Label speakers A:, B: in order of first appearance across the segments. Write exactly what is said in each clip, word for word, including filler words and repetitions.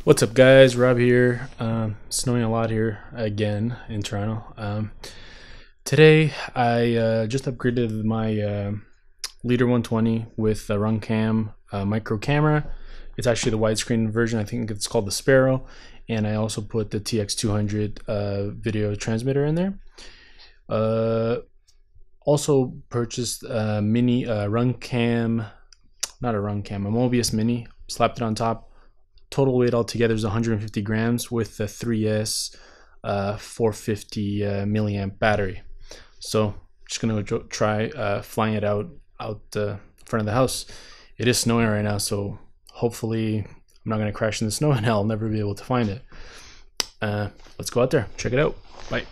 A: What's up, guys? Rob here. Um, snowing a lot here again in Toronto. Um, today I uh, just upgraded my uh, Leader one twenty with a Runcam uh, micro camera. It's actually the widescreen version. I think it's called the Sparrow, and I also put the T X two hundred uh, video transmitter in there. Uh, also purchased a mini uh, Runcam, not a Runcam, a Mobius Mini. Slapped it on top. Total weight altogether is one hundred fifty grams with the three S uh, four fifty uh, milliamp battery. So just gonna go try uh, flying it out out the front of the house. It is snowing right now, so hopefully I'm not gonna crash in the snow and I'll never be able to find it. Uh, let's go out there, check it out. Bye.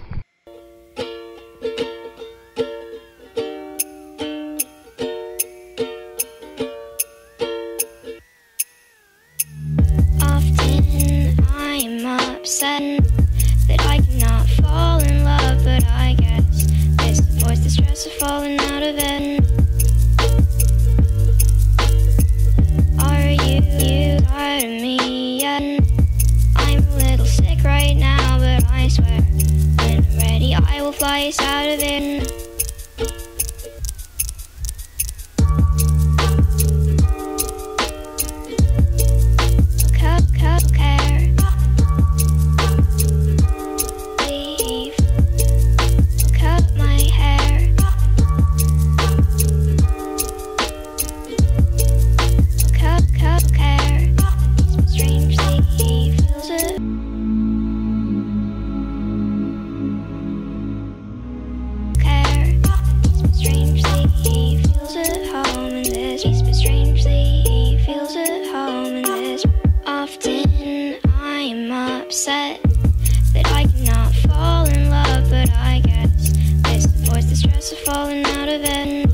B: That I cannot fall in love, but I guess it's the voice, the stress of falling out of it. Are you, you tired of me yet? I'm a little sick right now, but I swear when I'm ready I will fly us out of it. Upset that I cannot fall in love, but I guess it's the voice, the stress of falling out of it.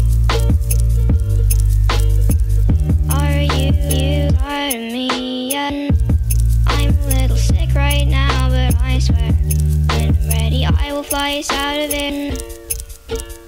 B: Are you, you tired of me yet? I'm a little sick right now, but I swear when I'm ready I will fly us out of it.